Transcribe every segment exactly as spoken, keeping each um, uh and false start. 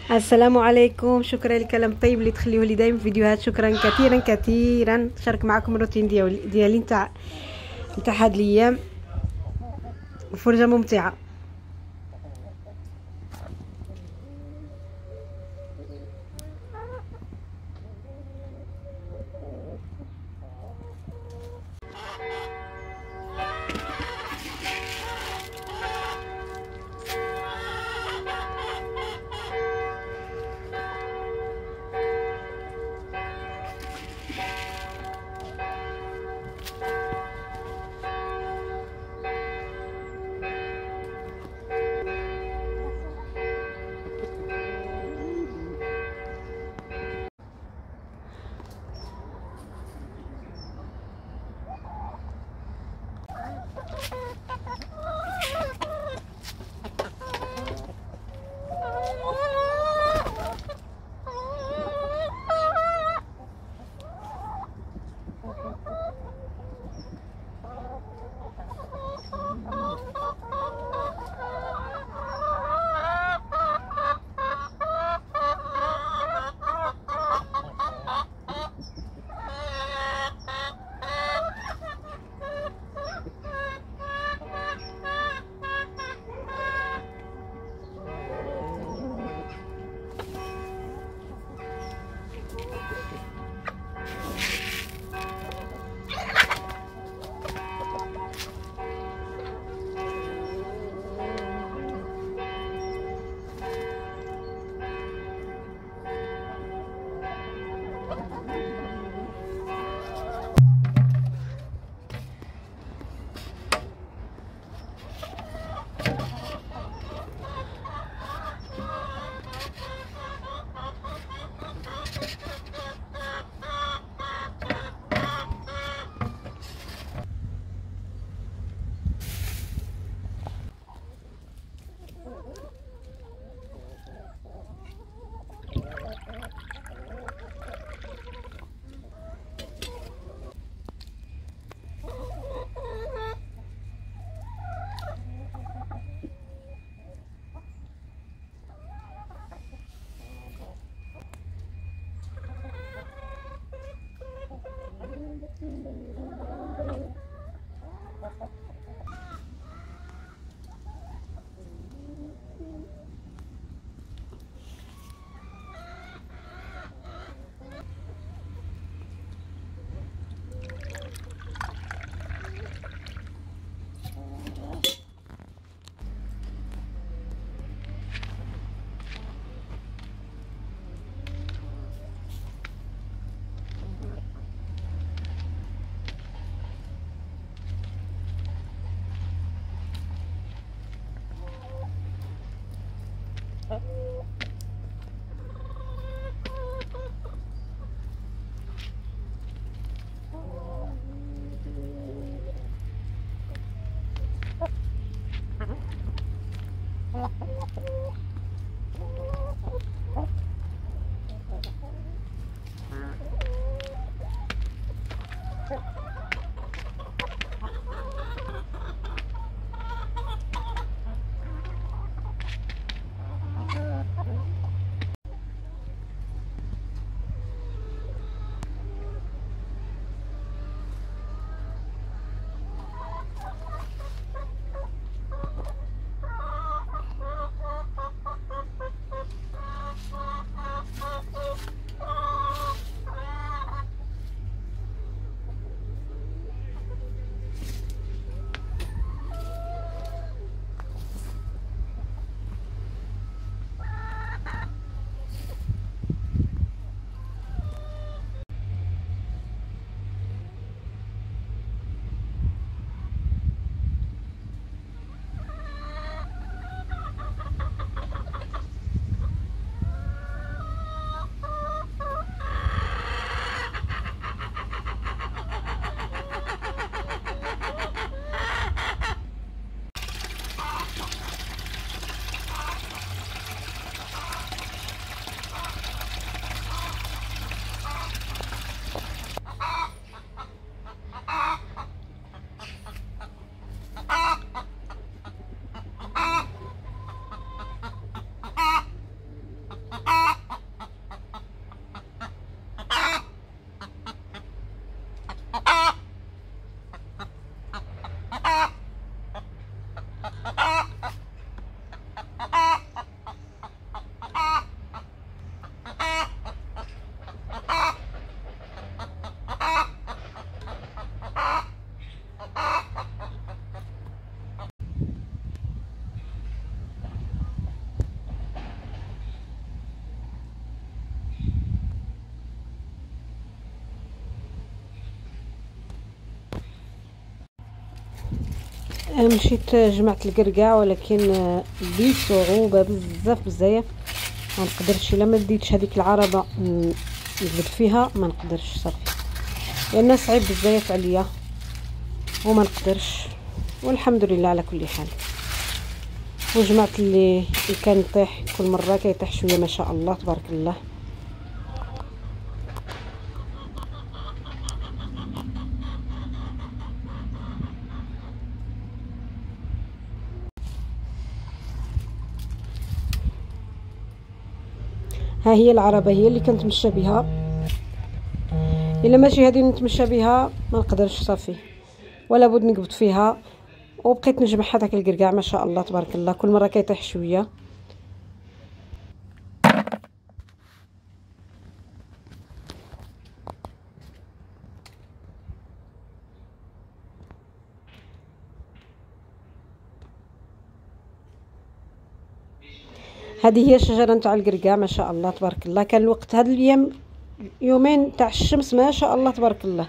السلام عليكم. شكرا للكلام الطيب اللي تخليوه لي دايما في فيديوهات. شكرا كثيرا كثيرا. شارك معكم الروتين ديالي ديالي نتاع نتاع هاد الايام. فرجه ممتعه. مشيت جمعت القرقاع، ولكن بصعوبه بزاف بزاف. ما نقدرش الا ما ديتش هذيك العربه نجبد فيها، ما نقدرش صافي، لان صعيب بزاف عليا وما نقدرش. والحمد لله على كل حال. وجمعت اللي, اللي كان يطيح كل مره كيطيح شويه ما شاء الله تبارك الله. ها هي العربه هي اللي كنتمشى بها، الا ماشي هذه نتمشى بها ما نقدرش صافي، ولا بد نقبض فيها. وبقيت نجمع هذاك القرقاع ما شاء الله تبارك الله، كل مره كيطيح شويه. هذه هي الشجره نتاع القرقاع ما شاء الله تبارك الله. كان الوقت هاد الايام يومين تاع الشمس ما شاء الله تبارك الله.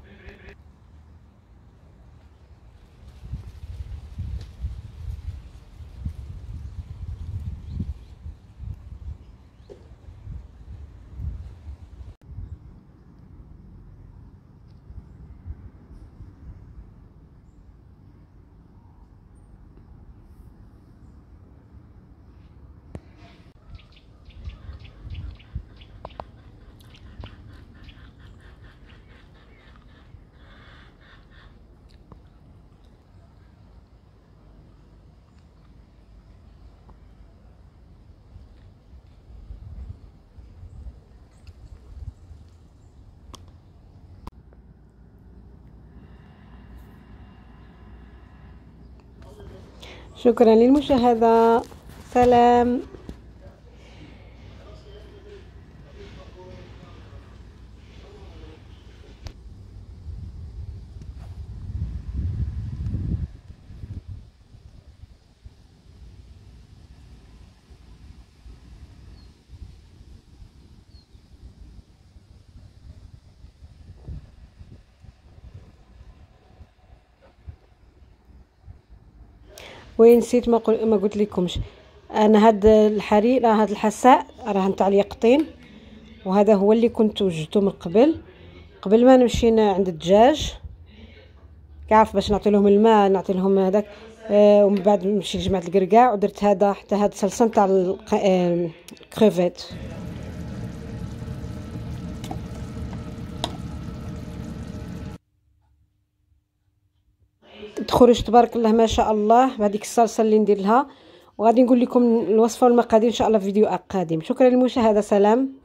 شكرا للمشاهدة، سلام. وين نسيت ما قل... ما قلت لكمش، انا هاد الحرير هاد الحساء راه نتاع اليقطين، وهذا هو اللي كنت وجدته من قبل قبل ما نمشي عند الدجاج كعرف باش نعطي لهم الماء نعطي لهم هذاك. آه ومن بعد نمشي جمعت القرقاع ودرت هذا حتى هاد الصلصه نتاع الكريفيت. تخرج تبارك الله ما شاء الله بهذيك الصلصه اللي ندير لها. وغادي نقول لكم الوصفه والمقادير ان شاء الله في فيديو قادم. شكرا للمشاهده، سلام.